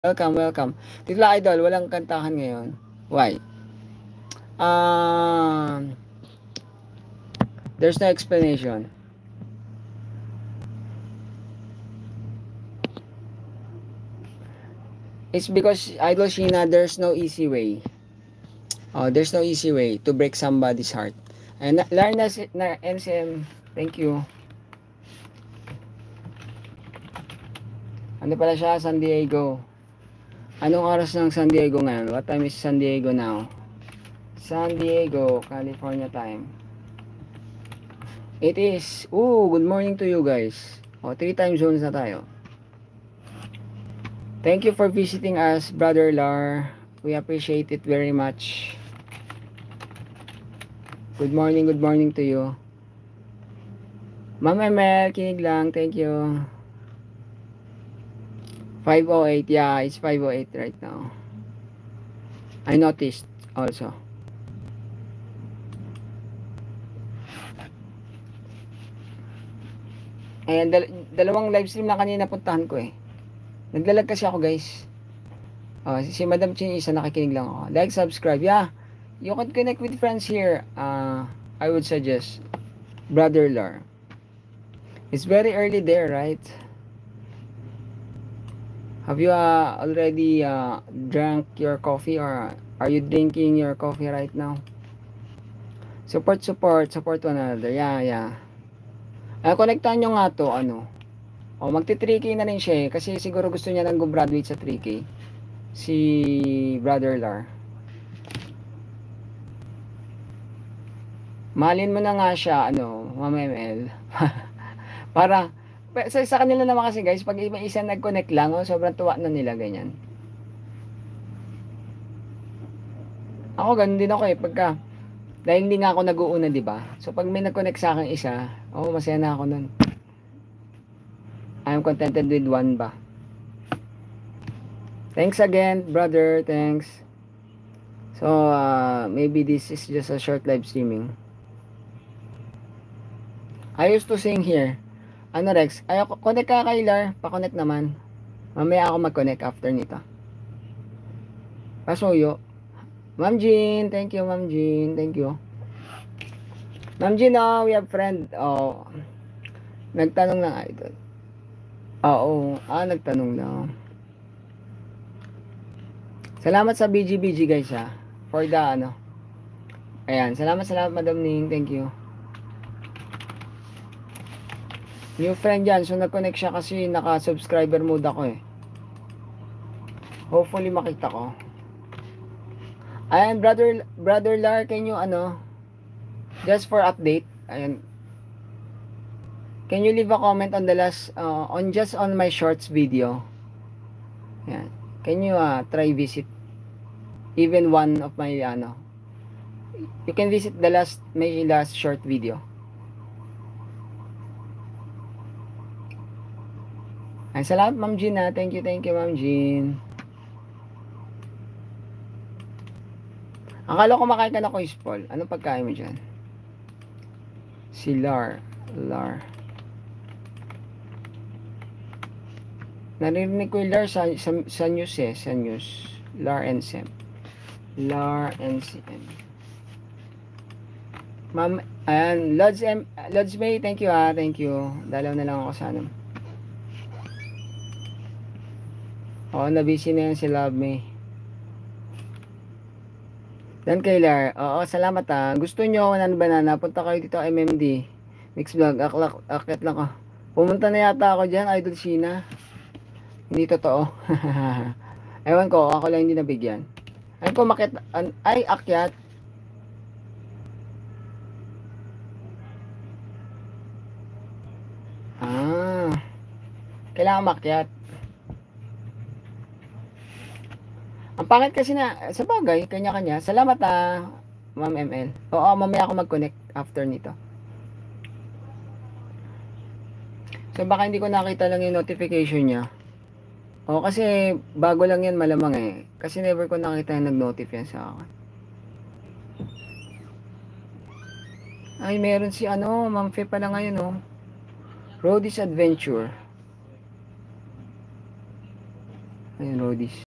Welcome, welcome. Titla Idol, walang kantahan ngayon. Why? There's no explanation. It's because, Idol Sheena, there's no easy way. There's no easy way to break somebody's heart. And learn na NCM. Thank you. Ano pala siya? San Diego. Anong oras ng San Diego ngayon? What time is San Diego now? San Diego, California time. It is, good morning to you guys. 3 time zones na tayo. Thank you for visiting us, Brother Lar. We appreciate it very much. Good morning to you. Ma'am Emel, kinig lang. Thank you. 5:08. Yeah, it's 5:08 right now. I noticed also. Ayan, dalawang live stream na kanina puntahan ko eh. Naglalag kasi ako guys. Si Madam Chin isa nakikinig lang ako. Like, subscribe. Yeah, you can connect with friends here. I would suggest Brother Lar. It's very early there, right? Have you already drank your coffee, or are you drinking your coffee right now? Support one another. Yeah. Connectan nyo nga to, magti 3K na rin siya kasi siguro gusto niya nang graduate sa 3K. Si Brother Lar. Mahalin mo na nga siya, Ma'am ML. Para sa kanila naman kasi guys, pag may isa nag-connect lang, sobrang tuwa na nila, ganyan. Ako ganun din ako pagka dahil hindi nga ako nag-uuna, di ba? So pag may nag-connect sa akin isa, masaya na ako nun. I'm contented with one ba. Thanks again, brother. Thanks. So maybe this is just a short live streaming. I used to sing here. Rex? Connect ka kay Lar. Pa-connect naman. Mamaya ako mag-connect after nito. Pasuyo. Ma'am Jean. Thank you, Ma'am Jean. Thank you. Ma'am Jean, we have friend. Nagtanong lang idol. Nagtanong lang. Salamat sa BGBG guys for the Ayan, salamat Madam Ning. Thank you. New friend yan. So nag-connect siya kasi naka-subscriber mode ako Hopefully makita ko. Ayan, brother Lar, can you just for update. Ayan. Can you leave a comment on the last on my shorts video? Ayan. Can you try visit even one of my you can visit my last short video. Ay, salamat Ma'am Jean Thank you Ma'am Jean. Akala ko makain ka na Kuis Paul. Anong pagkain mo dyan? Si Lar. Narinig ko yung Lar sa news sa news. Lar NCM. Ma'am, ayan, Lods May, thank you thank you. Dalaw na lang ako sa na-busy na yan si Love Me. Dan kay Lar, salamat Gusto nyo ng banana, punta kayo dito MMD. Mix vlog, akit lang Pumunta na yata ako dyan, Idol Sheena. Hindi totoo. Ewan ko, ako lang hindi nabigyan. Ay ko akyat. Kailangan makyat. Ang pangit kasi sa bagay, kanya-kanya. Salamat Ma'am ML. Mamaya ako mag-connect after nito. So baka hindi ko nakita lang yung notification niya. Kasi bago lang yan malamang Kasi never ko nakita yung nag-notif yan sa akin. Ay, meron si Ma'am Fe pala ngayon Roadies Adventure. Ayun, roadies.